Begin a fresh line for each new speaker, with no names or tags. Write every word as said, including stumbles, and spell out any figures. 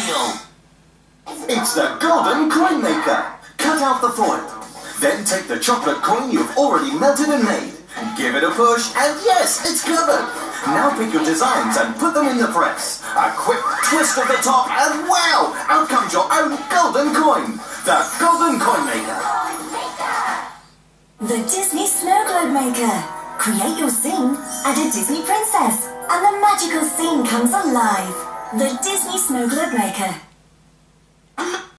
deal.
It's the Golden Coin Maker. Cut out the foil. Then take the chocolate coin you've already melted and made. Give it a push, and yes, it's covered. Now pick your designs and put them in the press. A quick twist of the top, and wow! Out comes your own golden coin. The Golden Coin Maker.
The Disney Snow Globe Maker. Create your scene, add a Disney princess, and the magical scene comes alive. The Disney Snow Globe Maker.